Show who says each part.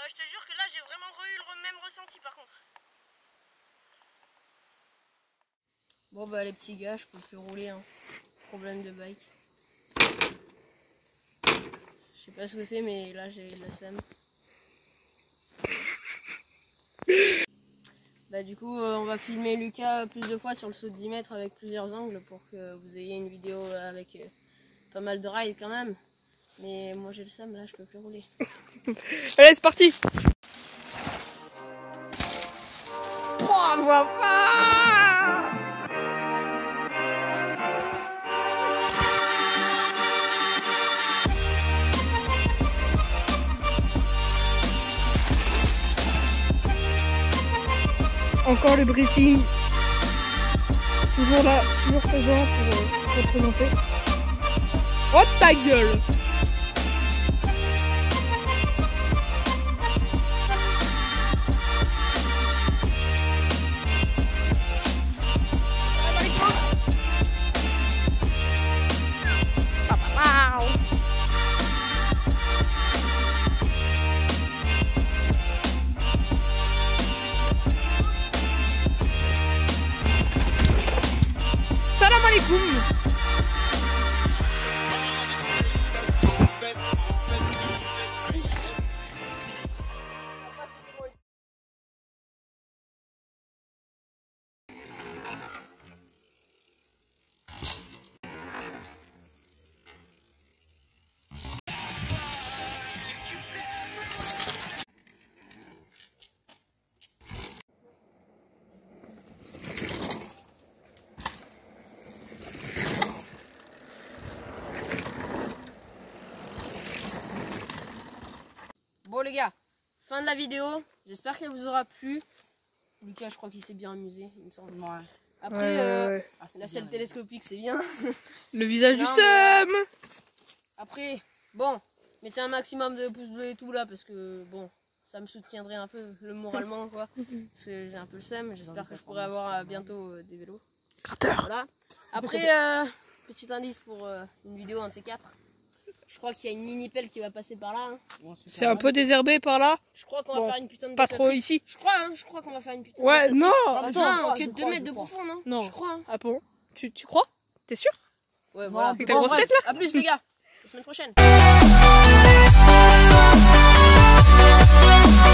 Speaker 1: Je te jure que là j'ai vraiment eu le même ressenti par contre. Bon bah les petits gars, je peux plus rouler hein. Problème de bike. Je sais pas ce que c'est mais là j'ai la flemme. Bah du coup on va filmer Lucas plus de fois sur le saut de 10 mètres avec plusieurs angles pour que vous ayez une vidéo avec pas mal de rides quand même. Mais moi j'ai le seum là, je peux plus rouler.
Speaker 2: Allez c'est parti. Encore le briefing. Toujours là, toujours présent pour représenter. Oh ta gueule! Salam alaikum.
Speaker 1: Bon les gars, fin de la vidéo, j'espère qu'elle vous aura plu. Lucas je crois qu'il s'est bien amusé, il me semble. Ouais. Après, la selle télescopique c'est bien.
Speaker 2: Le visage du
Speaker 1: Non,
Speaker 2: seum.
Speaker 1: Après, bon, mettez un maximum de pouces bleus et tout là parce que bon, ça me soutiendrait un peu le moralement quoi. Parce que j'ai un peu le seum, j'espère que je pourrai avoir bientôt des vélos.
Speaker 2: Gratteur.
Speaker 1: Voilà. Après, petit indice pour une vidéo, un de ces quatre. Je crois qu'il y a une mini pelle qui va passer par là. Hein.
Speaker 2: C'est un peu désherbé par là.
Speaker 1: Je crois qu'on va faire une putain de
Speaker 2: Pas trop ici.
Speaker 1: Je crois qu'on va faire une putain de
Speaker 2: Ouais, non.
Speaker 1: Attends, que 2 mètres de profond, non?
Speaker 2: Non.
Speaker 1: Je crois. Hein.
Speaker 2: Ah bon? Tu crois? T'es sûr?
Speaker 1: Ouais, voilà.
Speaker 2: Avec ta grosse tête, là.
Speaker 1: À plus les gars. La semaine prochaine.